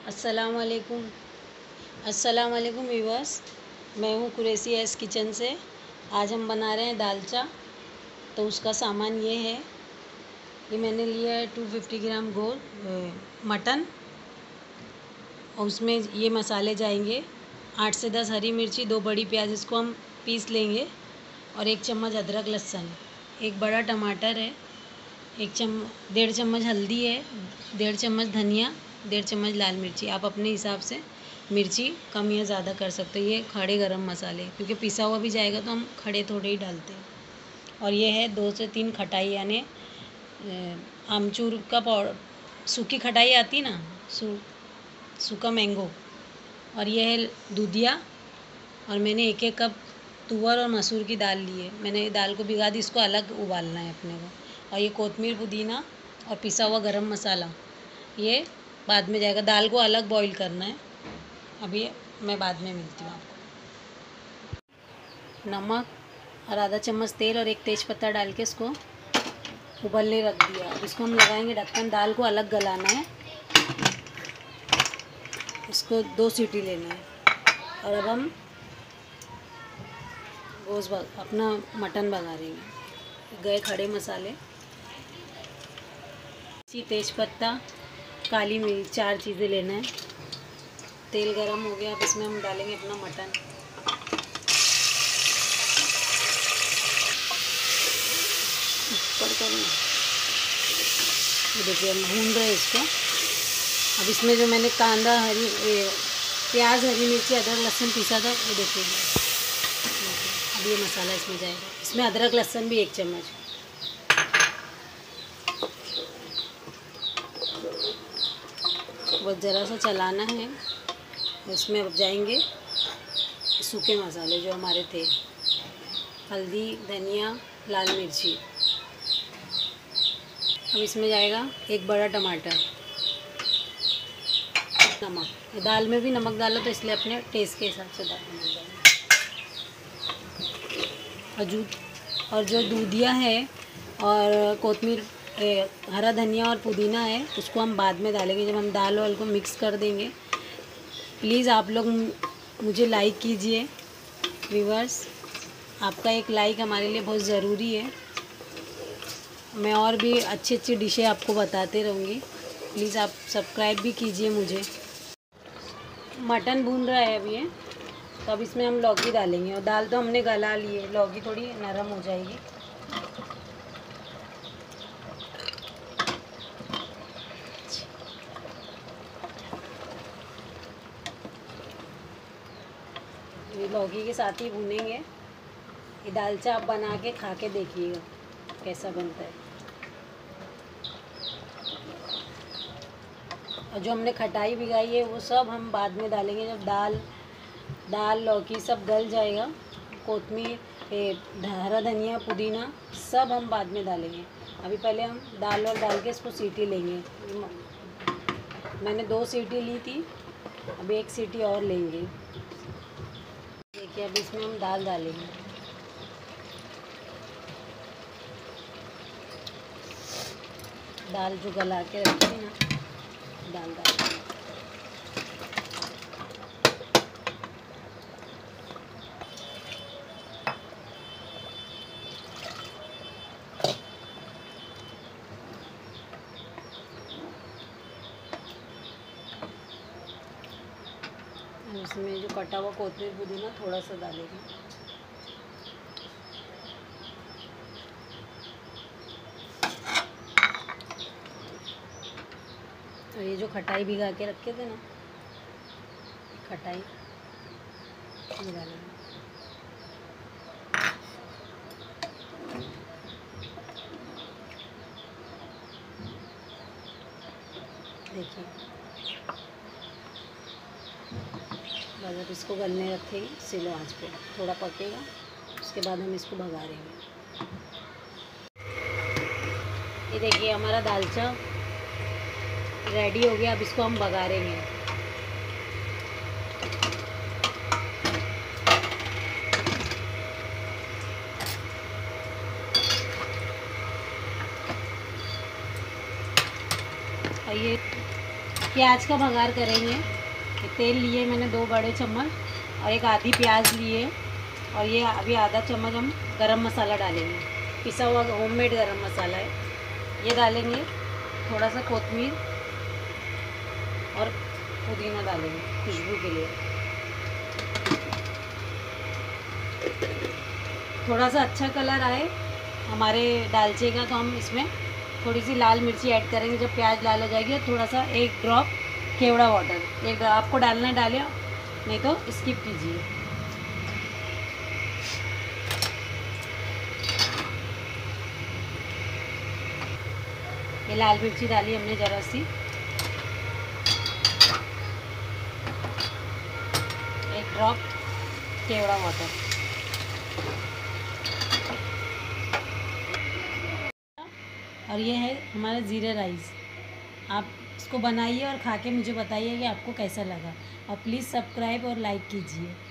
अस्सलामुअलैकुम अस्सलामुअलैकुम व्यूअर्स। मैं हूँ कुरैशी एस किचन से। आज हम बना रहे हैं दालचा। तो उसका सामान ये है। ये मैंने लिया है 250 ग्राम मटन, और उसमें ये मसाले जाएंगे 8 से 10 हरी मिर्ची, 2 बड़ी प्याज, इसको हम पीस लेंगे, और 1 चम्मच अदरक लहसुन, 1 बड़ा टमाटर है, 1.5 चम्मच हल्दी है, 1.5 चम्मच धनिया, 1.5 चम्मच लाल मिर्ची। आप अपने हिसाब से मिर्ची कम या ज़्यादा कर सकते हो। ये खड़े गरम मसाले, क्योंकि पिसा हुआ भी जाएगा तो हम खड़े थोड़े ही डालते हैं। और ये है 2 से 3 खटाई, यानी आमचूर का पाउडर, सूखी खटाई आती ना, सूखा मैंगो। और ये है दूधिया। और मैंने 1-1 कप तुअर और मसूर की दाल ली है। मैंने दाल को भिगा दी, इसको अलग उबालना है अपने को। और ये कोतमीर, पुदीना और पिसा हुआ गरम मसाला, ये बाद में जाएगा। दाल को अलग बॉईल करना है। अभी मैं बाद में मिलती हूँ आपको। नमक और आधा चम्मच तेल और 1 तेज़पत्ता डाल के इसको उबलने रख दिया। अब इसको हम लगाएंगे ढक्कन। दाल को अलग गलाना है, इसको 2 सीटी लेना है। और अब हम अपना मटन बघारेंगे। गए खड़े मसाले, तेज़पत्ता, काली मिर्च, 4 चीज़ें लेना है। तेल गरम हो गया, अब इसमें हम डालेंगे अपना मटन। ये देखिए हम भून रहे हैं इसको। अब इसमें जो मैंने कांदा, प्याज, हरी मिर्ची, अदरक लहसुन पीसा था, वो देखिए। अब ये मसाला इसमें जाएगा। इसमें अदरक लहसुन भी 1 चम्मच। बस ज़रा सा चलाना है। इसमें अब जाएंगे सूखे मसाले जो हमारे थे, हल्दी, धनिया, लाल मिर्ची। अब इसमें जाएगा 1 बड़ा टमाटर, नमक। दाल में भी नमक डालो, तो इसलिए अपने टेस्ट के हिसाब से डालना। और जो दूधिया है और कोतमीर, हरा धनिया और पुदीना है, उसको हम बाद में डालेंगे जब हम दाल वाल को मिक्स कर देंगे। प्लीज़ आप लोग मुझे लाइक कीजिए व्यूअर्स। आपका एक लाइक हमारे लिए बहुत ज़रूरी है। मैं और भी अच्छी अच्छी डिशें आपको बताते रहूँगी। प्लीज़ आप सब्सक्राइब भी कीजिए मुझे। मटन भून रहा है अभी ये। तो अब इसमें हम लौकी डालेंगे, और दाल तो हमने गला ली है, लौकी थोड़ी नरम हो जाएगी। ये लौकी के साथ ही भूनेंगे। ये दालचा आप बना के खा के देखिएगा कैसा बनता है। और जो हमने खटाई भिगाई है वो सब हम बाद में डालेंगे, जब दाल लौकी सब गल जाएगा। कोतमीर, हरा धनिया, पुदीना सब हम बाद में डालेंगे। अभी पहले हम दाल और डाल के इसको सीटी लेंगे। मैंने 2 सीटी ली थी, अभी 1 सीटी और लेंगे। देखिए अब इसमें हम दाल डालेंगे। दाल जो गला के रखी है ना, दाल डालेंगे। इसमें जो कटा हुआ कोतमीर, पुदीना थोड़ा सा डालेंगे। और ये जो खटाई भिगा के रखे थे ना, खटाई ये डालेंगे। देखिए बस अब इसको गलने रखेंगे स्लो आंच पे, थोड़ा पकेगा, उसके बाद हम इसको भगारेंगे। ये देखिए हमारा दालचा रेडी हो गया। अब इसको हम भगारेंगे। और प्याज का भगार करेंगे। तेल लिए मैंने 2 बड़े चम्मच और एक आधी प्याज लिए, और ये अभी आधा चम्मच हम गरम मसाला डालेंगे, पिसा हुआ होममेड गरम मसाला है, ये डालेंगे। थोड़ा सा कोतमीर और पुदीना डालेंगे खुशबू के लिए। थोड़ा सा अच्छा कलर आए हमारे दालचे का तो हम इसमें थोड़ी सी लाल मिर्ची ऐड करेंगे। जब प्याज लाल हो जाएगी तो थोड़ा सा 1 ड्रॉप केवड़ा वाटर, 1 ड्रॉप आपको डालना है डालें, नहीं तो स्किप कीजिए। ये लाल मिर्ची डाली हमने ज़रा सी, 1 ड्रॉप केवड़ा वाटर। और ये है हमारा ज़ीरा राइस। आप इसको बनाइए और खा के मुझे बताइए कि आपको कैसा लगा, और प्लीज़ सब्सक्राइब और लाइक कीजिए।